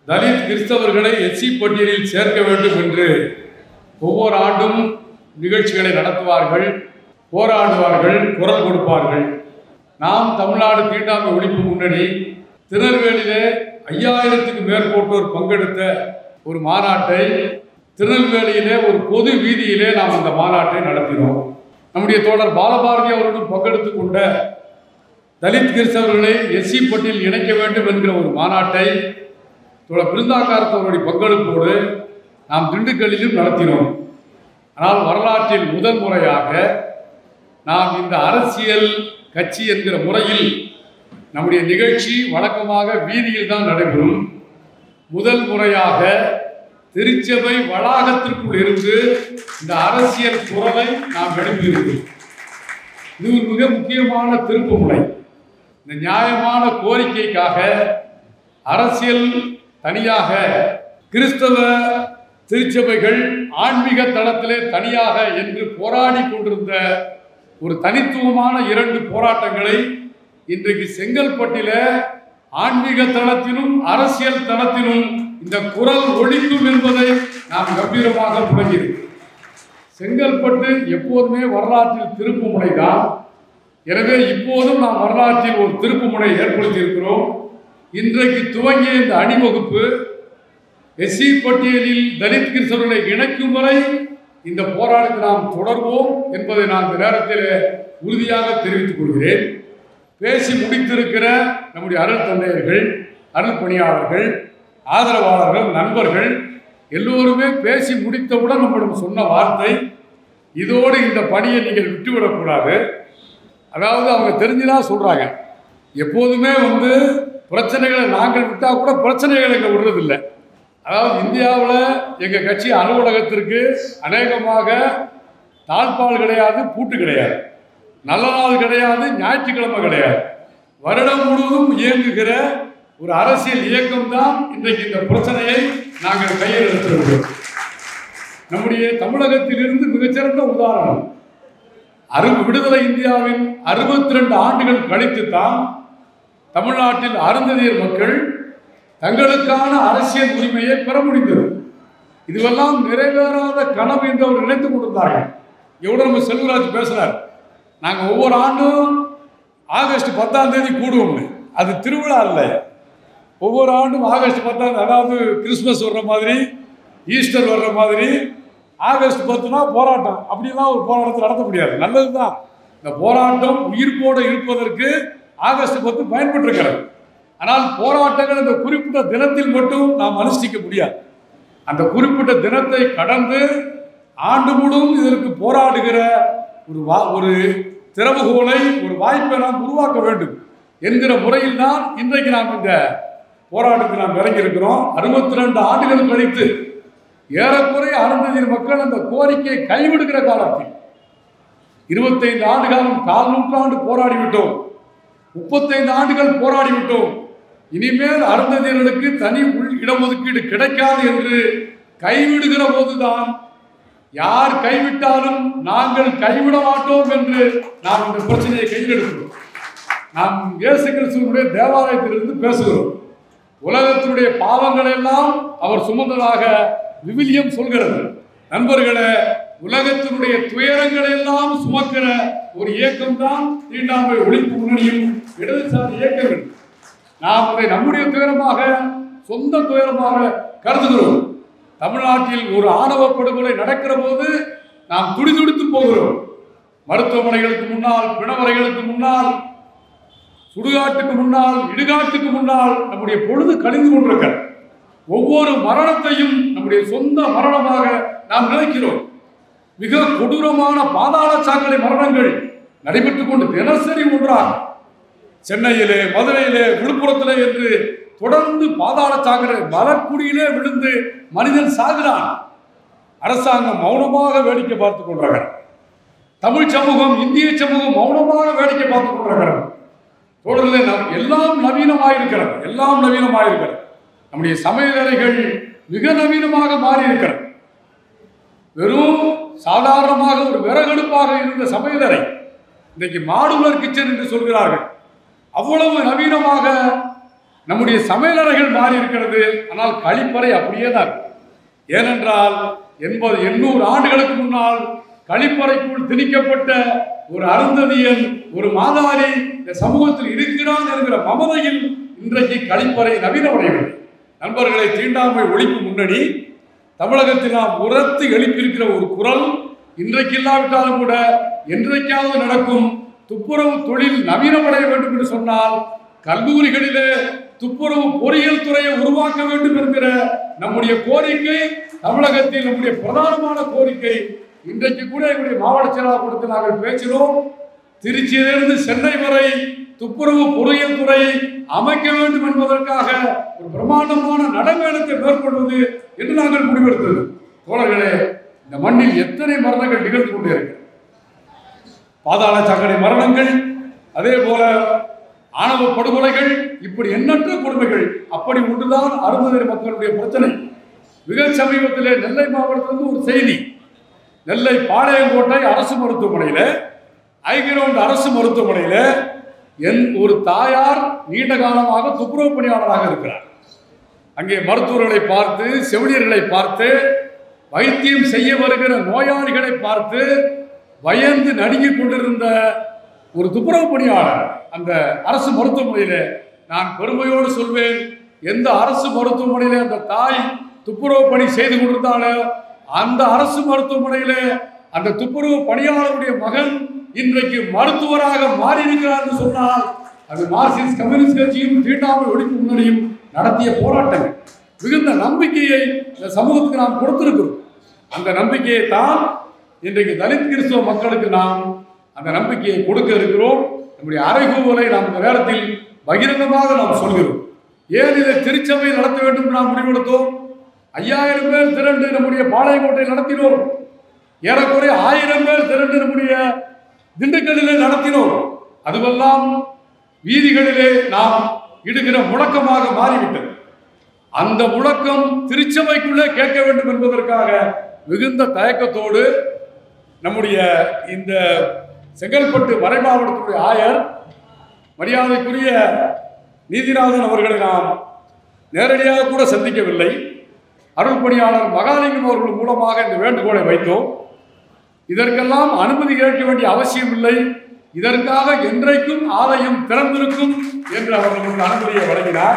தலித் கிறிஸ்தவர்களை எஸ்சி பட்டியலில் சேர்க்க வேண்டும் என்று ஒவ்வொரு ஆண்டும் நிகழ்ச்சிகளை நடத்துவார்கள், போராடுவார்கள், குரல் கொடுப்பார்கள். நாம் தமிழ்நாடு தீண்டாமை ஒழிப்பு முன்னணி திருநெல்வேலியிலே 5000க்கும் மேற்பட்டோர் பங்கெடுத்த ஒரு மாநாட்டை திருநெல்வேலியிலே ஒரு பொது வீதியிலே நாம் அந்த மாநாட்டை நடத்தினோம். நம்முடைய தோழர் பாலபாரதி அவர்களும் பங்கெடுத்து கொண்ட தலித் கிறிஸ்தவர்களை எஸ்சி பட்டியலில் இணைக்க வேண்டும் என்கிற ஒரு மாநாட்டை தோழர் பிருந்தாகாரத் அவருடைய பங்களிப்போடு நாம் திண்டுக்கல்லிலும் நடத்தினோம். ஆனால் வரலாற்றில் முதல் முறையாக நாம் இந்த அரசியல் கட்சி என்கிற முறையில் நம்முடைய நிகழ்ச்சி வழக்கமாக வீதியில் தான் நடைபெறும். முதல் முறையாக திருச்சபை வளாகத்திற்குள் இருந்து இந்த அரசியல் குரலை நாம் எழுப்பியிருக்கிறோம். இது ஒரு மிக முக்கியமான திருப்பு முறை. இந்த நியாயமான கோரிக்கைக்காக அரசியல் தனியாக, கிறிஸ்தவ திருச்சபைகள் ஆன்மீக தளத்திலே தனியாக என்று போராடி கொண்டிருந்த ஒரு தனித்துவமான 2 போராட்டங்களை இன்றைக்கு செங்கல்பட்டில ஆன்மீக தளத்திலும் அரசியல் தளத்திலும் இந்த குரல் ஒழிக்கும் என்பதை நாம் கம்பீரமாக முழங்கியிருக்கிறோம். செங்கல்பட்டு எப்போதுமே வரலாற்றில் திருப்பு முனைதான். எனவே இப்போதும் நாம் வரலாற்றில் ஒரு திருப்பு முனை ஏற்படுத்தி இருக்கிறோம். இன்றைக்கு துவங்கிய இந்த அணிவகுப்பு எஸ்சி பட்டியலில் தலித் கிறிஸ்தவர்களை இணைக்கும் வரை இந்த போராட்டத்தை நாம் தொடர்வோம் என்பதை நான் இந்த நேரத்தில் உறுதியாக தெரிவித்துக் கொள்கிறேன். பேசி முடித்திருக்கிற நம்முடைய அருள் தந்தையர்கள், அருள் பணியாளர்கள், ஆதரவாளர்கள், நண்பர்கள் எல்லோருமே பேசி முடித்தவுடன் நம்மிடம் சொன்ன வார்த்தை, இதோடு இந்த பணியை நீங்கள் விட்டுவிடக்கூடாது. அதாவது அவங்க தெரிஞ்சுதான் சொல்கிறாங்க, எப்போதுமே பிரச்சனைகளை நாங்கள் விட்டால் கூட பிரச்சனைகளை இங்கே விடுறதில்லை. அதாவது இந்தியாவில் எங்கள் கட்சி அலுவலகத்திற்கு அநேகமாக தாழ்பால் கிடையாது, பூட்டு கிடையாது, நல்ல நாள் கிடையாது, ஞாயிற்றுக்கிழமை கிடையாது. வருடம் முழுவதும் இயங்குகிற ஒரு அரசியல் இயக்கம் தான் இன்றைக்கு இந்த பிரச்சனையை நாங்கள் கையில் எடுத்திருக்கிறோம். நம்முடைய தமிழகத்திலிருந்து மிகச்சிறந்த உதாரணம், விடுதலை இந்தியாவின் 62 ஆண்டுகள் கழித்து தான் தமிழ்நாட்டில் அருந்ததியர் மக்கள் தங்களுக்கான அரசியல் உரிமையை பெற முடிந்தது. இதுவெல்லாம் நிறைவேறாத கனவு என்று அவர் நினைத்துக் கொண்டிருந்தார்கள். எவ்வளோ நம்ம செல்வராஜ் பேசுகிறார், நாங்கள் ஒவ்வொரு ஆண்டும் ஆகஸ்ட் 10ஆம் தேதி கூடுவோம்னு. அது திருவிழா இல்லை. ஒவ்வொரு ஆண்டும் ஆகஸ்ட் 10ஆம், அதாவது கிறிஸ்மஸ் வர்ற மாதிரி, ஈஸ்டர் வர்ற மாதிரி ஆகஸ்ட் 10னா போராட்டம். அப்படிலாம் ஒரு போராட்டத்தை நடத்த முடியாது. நல்லது தான், இந்த போராட்டம் உயிர்ப்போடு இருப்பதற்கு ஆகஸ்ட் 10 பயன்பட்டிருக்கிறது. ஆனால் போராட்டங்கள் இந்த குறிப்பிட்ட தினத்தில் மட்டும் நாம் அனுஷ்டிக்க முடியாது. அந்த குறிப்பிட்ட தினத்தை கடந்து ஆண்டு முழுவதும் இதற்கு போராடுகிற ஒரு திறவுகோலை, ஒரு வாய்ப்பை நாம் உருவாக்க வேண்டும் என்கிற முறையில் தான் இன்றைக்கு நாம் இந்த போராட்டத்தில் நாம் இறங்கியிருக்கிறோம். 62 ஆண்டுகள் கழித்து ஏறக்குறைய அருந்ததியர் மக்கள் அந்த கோரிக்கையை கைவிடுகிற காலத்தில் 25 ஆண்டு காலம், 4 நூற்றாண்டு போராடிவிட்டோம், 35 ஆண்டுகள் போராடிவிட்டோம். இனிமேல் அருந்ததியர்களுக்கு தனி இடஒதுக்கீடு கிடைக்காது என்று கைவிடுகிற போதுதான், யார் கைவிட்டாலும் நாங்கள் கைவிட மாட்டோம் என்று நாம் இந்த பிரச்சனையை கையில் எடுக்கிறோம். நாம் இயேசு கிறிஸ்துவினுடைய தேவாலயத்திலிருந்து பேசுகிறோம். உலகத்தினுடைய பாவங்களை எல்லாம் அவர் சுமந்ததாக விவிலியம் சொல்கிறது. நண்பர்களே, உலகத்தினுடைய துயரங்களை எல்லாம் சுமக்கிற ஒரு இயக்கம் தான் தீண்டாமை ஒழிப்பு முன்னணியும் இடதுசாரி இயக்கங்கள். நாம் அதை நம்முடைய துயரமாக, சொந்த துயரமாக கருதுகிறோம். தமிழ்நாட்டில் ஒரு ஆணவ படுகொலை நடக்கிற போது நாம் துடிதுடித்து போகிறோம். மருத்துவமனைகளுக்கு முன்னால், பிணவரைகளுக்கு முன்னால், சுடுகாட்டுக்கு முன்னால், இடுகாட்டுக்கு முன்னால் நம்முடைய பொழுது கழிந்து கொண்டிருக்கிறது. ஒவ்வொரு மரணத்தையும் நம்முடைய சொந்த மரணமாக நாம் நினைக்கிறோம். மிக கொடூரமான பாதாள சாக்கடை மரணங்கள் நடைபெற்றுக் கொண்டு தினசரி ஒன்றாக சென்னையிலே, மதுரையிலே, விழுப்புரத்திலே என்று தொடர்ந்து பாதாள சாக்கடை மலக்குடியிலே விழுந்து மனிதன் சாகிறான். அரசாங்கம் மௌனமாக வேடிக்கை பார்த்துக் கொண்டிருக்கிறது. தமிழ் சமூகம், இந்திய சமூகம் மௌனமாக வேடிக்கை பார்த்துக் கொண்டிருக்கிறது. தொடர்ந்து எல்லாம் நவீனமாயிருக்கிறது, எல்லாம் நவீனமாயிருக்கிறது. நம்முடைய சமையலறைகள் மிக நவீனமாக மாறி இருக்கிறது. வெறும் சாதாரணமாக ஒரு விறகடுப்பாக இருந்த சமையலறை இன்றைக்கு மாடுலர் கிச்சன் என்று சொல்கிறார்கள். அவ்வளவு நவீனமாக நம்முடைய சமையலறைகள் மாறி இருக்கிறது, ஆனால் கழிப்பறை அப்படியே தான். ஏனென்றால் 800 ஆண்டுகளுக்கு முன்னால் கழிப்பறைக்குள் திணிக்கப்பட்ட ஒரு அருந்ததியன், ஒரு மாதாரி இந்த சமூகத்தில் இருக்கிறான் என்கிற மமதையில் இன்றைக்கு கழிப்பறை நவீனமடையவில்லை. நண்பர்களை, தீண்டாமை ஒழிப்பு முன்னணி தமிழகத்தில் நாம் உரத்து எழுப்பியிருக்கிற ஒரு குரல் இன்றைக்கு இல்லாவிட்டாலும் கூட என்றைக்காவது நடக்கும். துப்புரவு தொழில் நவீனமடைய வேண்டும் என்று சொன்னால் கல்லூரிகளிலே துப்புரவு பொறியியல் துறையை உருவாக்க வேண்டும் என்கிற நம்முடைய கோரிக்கை தமிழகத்தில் நம்முடைய பிரதானமான கோரிக்கை. இன்றைக்கு கூட எங்களுடைய மாவட்ட செயலாளர் கூட்டத்தில் நாங்கள் பேசினோம். திருச்சியிலிருந்து சென்னை வரை துப்புரவு பொறியியல் துறை அமைக்க வேண்டும் என்பதற்காக ஒரு பிரமாண்டமான நடைமுறையை மேற்கொள்வது என்று நாங்கள் முடிவெடுத்தது. தோழர்களே, இந்த மண்ணில் எத்தனை மரணங்கள் நிகழ்ந்து கொண்டே இருக்கு. பாதாள சாக்கடை மரணங்கள், அதே போல ஆணவ படுகொலைகள், இப்படி எண்ணற்ற கொடுமைகள். அப்படி ஒன்றுதான் அருந்ததியர் மக்களுடைய பிரச்சனை. மிக சமீபத்திலே நெல்லை மாவட்டத்திலிருந்து ஒரு செய்தி. நெல்லை பாளையங்கோட்டை அரசு மருத்துவமனையில், ஐகிரவுண்ட் அரசு மருத்துவமனையில் ஒரு தாயார் நீண்ட காலமாக துப்புரவு பணியாளராக இருக்கிறார். அங்கே மருத்துவர்களை பார்த்து, செவிலியர்களை பார்த்து, வைத்தியம் செய்ய வருகிற நோயாளிகளை பார்த்து பயந்து நடுங்கிக் கொண்டிருந்த ஒரு துப்புரவு பணியாளர் அந்த அரசு மருத்துவமனையில். நான் பெருமையோடு சொல்வேன், எந்த அரசு மருத்துவமனையில் அந்த தாய் துப்புரவு பணி செய்து கொண்டிருந்தாலும் அந்த அரசு மருத்துவமனையில் அந்த துப்புரவு பணியாளருடைய மகன் இன்றைக்கு மருத்துவராக மாறி இருக்கிறார் என்று சொன்னால் அது மார்க்சிஸ்ட் கம்யூனிஸ்ட் கட்சியும் தீண்டாமை ஒழிப்பு முன்னணியும் நடத்திய போராட்டங்கள். மிகுந்த நம்பிக்கையை இந்த சமூகத்துக்கு நாம் கொடுத்திருக்கிறோம். அந்த நம்பிக்கையை தான் இன்றைக்கு தலித் கிறிஸ்தவ மக்களுக்கு நாம் அந்த நம்பிக்கையை கொடுக்க இருக்கிறோம். நம்முடைய அறைகூவலை நாம் இந்த நேரத்தில் பகிரங்கமாக நாம் சொல்கிறோம். ஏன் இதை திருச்சபையில் நடத்த வேண்டும் என்று நாம் முடிவெடுத்தோம்? 5000 பேர் திரண்டு நம்முடைய பாளையங்கோட்டையில் நடத்தினோம். ஏறக்குறைய 1000 பேர் திரண்டு நம்முடைய திண்டுக்கல்லிலே நடத்தினோம். அதுவெல்லாம் வீதிகளிலே நாம் இடுகிற முழக்கமாக மாறிவிட்டது. அந்த முழக்கம் திருச்சபைக்குள்ளே கேட்க வேண்டும் என்பதற்காக மிகுந்த தயக்கத்தோடு நம்முடைய இந்த செங்கல்பட்டு மறைமாவட்டத்துடைய ஆயர் மரியாதைக்குரிய நீதிநாதன் அவர்களை நாம் நேரடியாக கூட சந்திக்கவில்லை. அருள்பணியாளர் மகாலிங்கம் அவர்கள் மூலமாக இந்த வேண்டுகோளை வைத்தோம். இதற்கெல்லாம் அனுமதி கேட்க வேண்டிய அவசியம் இல்லை, இதற்காக என்றைக்கும் ஆலயம் திறந்திருக்கும் என்று அவர்களுக்கு அனுமதியை வழங்கினார்.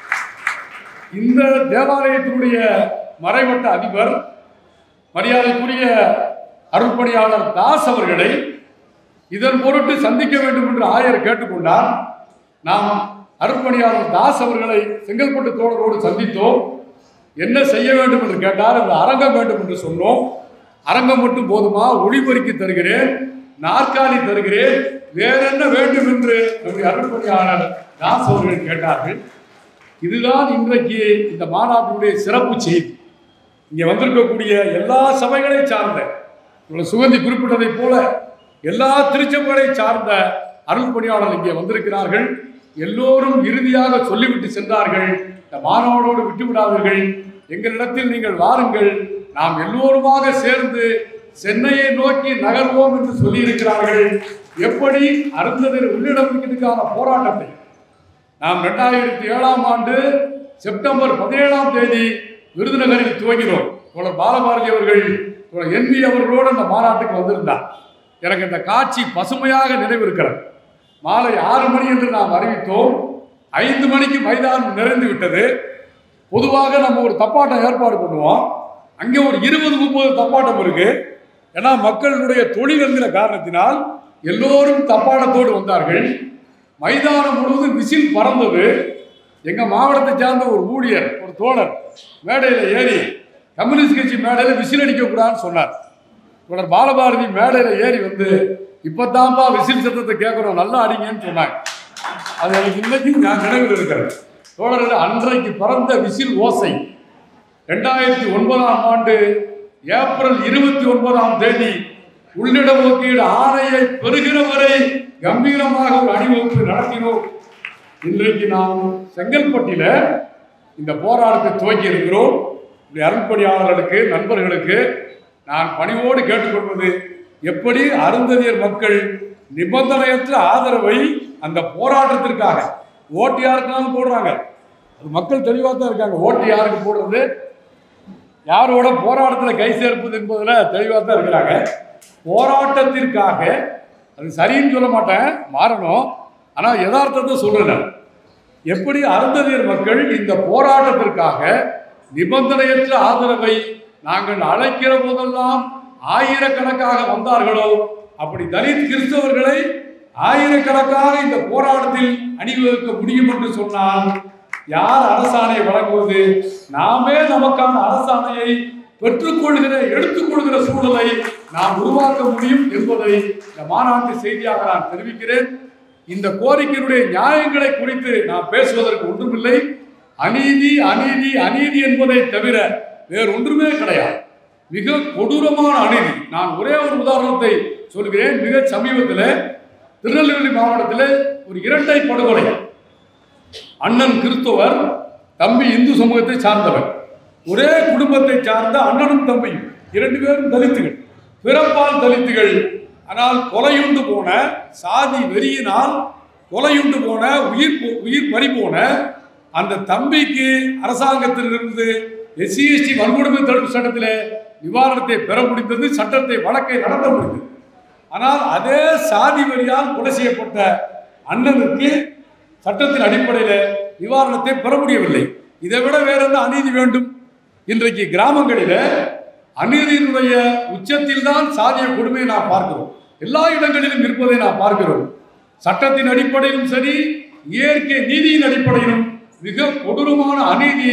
இந்த தேவாலயத்தினுடைய மறைவட்ட அதிபர் மரியாதைக்குரிய அருள்பணியாளர் தாஸ் அவர்களை இதன் பொருட்டு சந்திக்க வேண்டும் என்று ஆயர் கேட்டுக்கொண்டார். நாம் அருள்பணியாளர் தாஸ் அவர்களை செங்கல்பட்டு தோழரோடு சந்தித்தோம். என்ன செய்ய வேண்டும் என்று கேட்டார். இந்த அரங்கம் வேண்டும் என்று சொன்னோம். அரங்கம் மட்டும் போதுமா? ஒளிபெருக்கி தருகிறேன், நாற்காலி தருகிறேன், வேற என்ன வேண்டும் என்று நம்முடைய அருள்பணியாளர் தாஸ் அவர்கள் கேட்டார்கள். இதுதான் இன்றைக்கு இந்த மாநாட்டினுடைய சிறப்பு செய்தி. இங்கே வந்திருக்கக்கூடிய எல்லா சபைகளை சார்ந்த, சுகந்தி குறிப்பிட்டதை போல எல்லா திருச்சபைகளை சார்ந்த அருள்பணியாளர் இங்கே வந்திருக்கிறார்கள். எல்லோரும் இறுதியாக சொல்லிவிட்டு சென்றார்கள், இந்த மாநாடோடு விட்டுவிடாதீர்கள், எங்களிடத்தில் நீங்கள் வாருங்கள், நாம் எல்லோருமாக சேர்ந்து சென்னையை நோக்கி நகர்வோம் என்று சொல்லியிருக்கிறார்கள். எப்படி அருந்ததியர் உள்ளிடமைக்கிறதுக்கான போராட்டத்தை நாம் 2007ஆம் ஆண்டு செப்டம்பர் 17ஆம் தேதி விருதுநகரில் துவங்கினோம். தோழர் பாலபாரதி அவர்கள், தோழர் NV அவர்களோடு அந்த மாநாட்டுக்கு வந்திருந்தார். எனக்கு இந்த காட்சி பசுமையாக நினைவிருக்கிறது. மாலை 6 மணி என்று நாம் அறிவித்தோம். 5 மணிக்கு மைதானம் நிறைந்து விட்டது. பொதுவாக நம்ம ஒரு தப்பாட்டம் ஏற்பாடு பண்ணுவோம். அங்கே ஒரு 20-30 தப்பாட்டம் இருக்கு. ஏன்னா மக்களுடைய தொழில் என்கிற காரணத்தினால் எல்லோரும் தப்பாட்டத்தோடு வந்தார்கள். மைதானம் முழுவதும் விசில் பறந்தது. எங்கள் மாவட்டத்தை சார்ந்த ஒரு ஊழியர், ஒரு தோழர் மேடையில் ஏறி கம்யூனிஸ்ட் கட்சி மேடையில் விசில் அடிக்கக்கூடாதுன்னு சொன்னார். தோழர் பாலபாரதி மேடையில் ஏறி வந்து, இப்போதான்ப்பா விசில் சத்தத்தை கேட்குறோம், நல்லா அடிங்கன்னு சொன்னாங்க. அது எனக்கு இன்னைக்கும் நான் நினைவில் இருக்கிறேன். தோழர்கள், அன்றைக்கு பறந்த விசில் ஓசை 2009ஆம் ஆண்டு ஏப்ரல் 29ஆம் தேதி உள்ளிட ஒதுக்கீடு ஆணையை பெறுகிற வரை கம்பீரமாக ஒரு அணிவகுப்பு நடத்தினோம். இன்றைக்கு நாம் செங்கல்பட்டில் இந்த போராட்டத்தை துவக்கி இருக்கிறோம். அருள்பணியாளர்களுக்கு, நண்பர்களுக்கு நான் பணிவோடு கேட்டுக்கொள்வது, எப்படி அருந்ததியர் மக்கள் நிபந்தனையற்ற ஆதரவை அந்த போராட்டத்திற்காக ஓட்டு யாருக்குனாலும் போடுறாங்க, மக்கள் தெளிவாக தான் இருக்காங்க. ஓட்டு யாருக்கு போடுறது, யாரோட போராட்டத்தில் கை சேர்ப்பது என்பதில் தெளிவாக தான் இருக்கிறாங்க. போராட்டத்திற்காக அது சரின்னு சொல்ல மாட்டேன், மாறணும். ஆனால் யதார்த்தத்தை சொல்கிறேன். எப்படி அருந்ததியர் மக்கள் இந்த போராட்டத்திற்காக நிபந்தனையற்ற ஆதரவை நாங்கள் அழைக்கிற போதெல்லாம் ஆயிரக்கணக்காக வந்தார்களோ, அப்படி தலித் கிறிஸ்தவர்களை ஆயிரக்கணக்காக இந்த போராட்டத்தில் அணிவகுக்க முடியும் என்று சொன்னால் யார் அரசாணையை வழங்குவது? நாமே நமக்கான அரசாணையை பெற்றுக்கொள்கிற எடுத்துக்கொள்கிற சூழலை நாம் உருவாக்க முடியும் என்பதை இந்த மாநாட்டு செய்தியாக நான் தெரிவிக்கிறேன். இந்த கோரிக்கையினுடைய நியாயங்களை குறித்து நான் பேசுவதற்கு ஒன்றுமில்லை. அநீதி அநீதி அநீதி என்பதை தவிர வேறு ஒன்றுமே கிடையாது. மிக கொடூரமான அநீதி. நான் ஒரே ஒரு உதாரணத்தை சொல்கிறேன். மிக சமீபத்தில் திருநெல்வேலி மாவட்டத்தில் ஒரு இரட்டை படுகொலை. அண்ணன் கிறிஸ்தவர், தம்பி இந்து சமூகத்தை சார்ந்தவர். ஒரே குடும்பத்தை சார்ந்த அண்ணனும் தம்பியும், இரண்டு பேரும் தலித்துகள், பிறப்பால் தலித்துகள். ஆனால் கொலையுண்டு போன, சாதி வெறியினால் கொலையுண்டு போன, உயிர் பறி போன அந்த தம்பிக்கு அரசாங்கத்திலிருந்து SC/ST வன்கொடுமை தடுப்பு சட்டத்தில் நிவாரணத்தை பெற முடிந்தது, சட்டத்தை வழக்கை நடத்த முடிந்தது. ஆனால் அதே சாதி வரியால் கொலை செய்யப்பட்ட அண்ணனுக்கு சட்டத்தின் அடிப்படையில் நிவாரணத்தை பெற முடியவில்லை. இதை விட வேற என்ன அநீதி வேண்டும்? இன்றைக்கு கிராமங்களில் அநீதியினுடைய உச்சத்தில் தான் சாதிய கொடுமையை நாம் பார்க்கிறோம். எல்லா இடங்களிலும் இருப்பதை நாம் பார்க்கிறோம். சட்டத்தின் அடிப்படையிலும் சரி, இயற்கை நீதியின் அடிப்படையிலும் மிக கொடூரமான அநீதி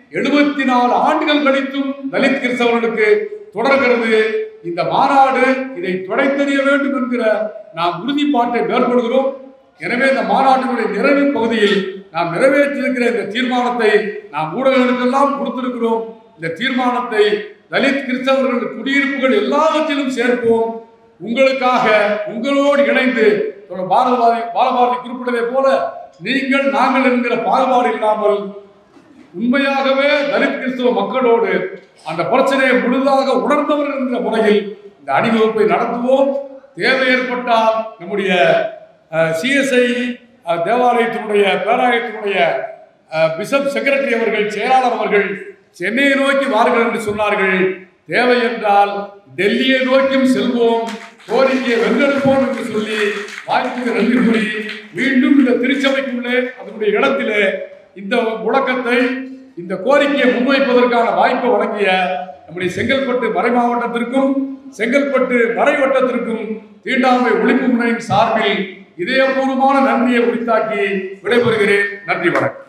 74 ஆண்டுகள் கழித்தும் தலித் கிறிஸ்தவர்களுக்கு தொடர்கிறது. இந்த மாநாடு இதை துடைத்தெறிய வேண்டும் என்கிற நாம் உறுதிப்பாட்டை மேற்கொள்கிறோம். எனவே இந்த மாநாட்டினுடைய நிறைவு பகுதியில் நாம் நிறைவேற்றியிருக்கிற இந்த தீர்மானத்தை நாம் ஊடகங்களுக்கெல்லாம் கொடுத்திருக்கிறோம். இந்த தீர்மானத்தை தலித் கிறிஸ்தவர்கள் குடியிருப்புகள் எல்லாவற்றிலும் சேர்ப்போம். உங்களுக்காக, உங்களோடு இணைந்து பாலபாரதி குறிப்பிட்டதை போல நீங்கள் நாங்கள் என்கிற பாகுபாடு இல்லாமல் உண்மையாகவே தலித் கிறிஸ்தவ மக்களோடு அந்த பிரச்சனையை முழுதாக உணர்ந்தவர்கள் என்கிற முறையில் இந்த அணிவகுப்பை நடத்துவோம். தேவை ஏற்பட்டால் நம்முடைய CSI தேவாலயத்தினுடைய பேராயத்தினுடைய பிஷப் செக்ரட்டரி அவர்கள், செயலாளர் அவர்கள் சென்னையை நோக்கி வாருங்கள் என்று சொன்னார்கள். தேவை என்றால் டெல்லியை நோக்கியும் செல்வோம், கோரிக்கையை வென்றெடுப்போம் என்று சொல்லி வாய்ப்புக்கு நன்றி கூறி மீண்டும் இந்த திருச்சபைக்குள்ளே அதனுடைய இடத்திலே இந்த முழக்கத்தை, இந்த கோரிக்கையை முன்வைப்பதற்கான வாய்ப்பை வழங்கிய நம்முடைய செங்கல்பட்டு மறை மாவட்டத்திற்கும் செங்கல்பட்டு மறை வட்டத்திற்கும் தீண்டாமை ஒழிப்பு முனையின் சார்பில் இதயபூர்வமான நன்றியை உரித்தாக்கி விடைபெறுகிறேன். நன்றி, வணக்கம்.